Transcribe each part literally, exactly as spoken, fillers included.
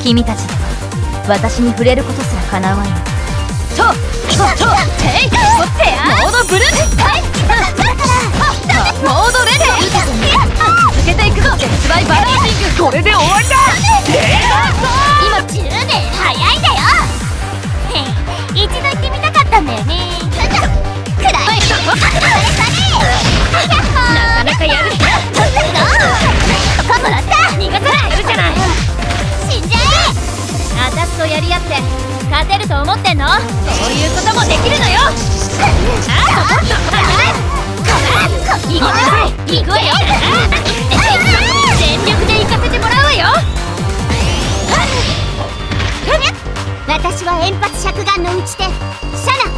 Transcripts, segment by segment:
君たちでは私に触れることすらかなわんよ。とととテイクモードブルーモードレディー続けていくぞ。絶大バランシング。これで終わりだ。 今じゅうねん早いんだよ。一度行ってみたかったんだよね。くらいなかなかやる。パパだった。逃がさない。やるじゃない。死んじゃえ。私とやり合って勝てると思ってんの？そういうこともできるのよ。行くわよ。全力で行かせてもらうわよ。私は円発尺眼の打ち手シャナ。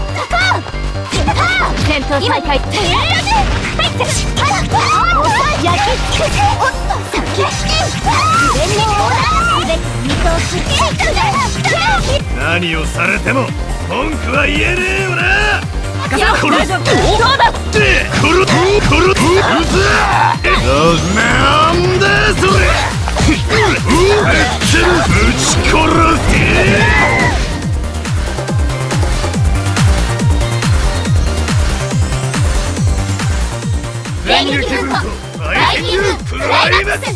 戦闘再開。焼き尽くせ。先上にすべて見通し。 何をされても文句は言えねえよな。 大丈夫。そうだってこれこれうざなんだそれ。めっちゃぶち殺せ。 電撃ブートバイキングクライマックス。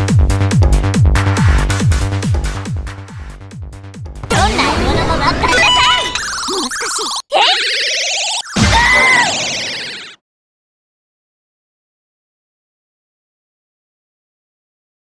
どんな獲物も分かる。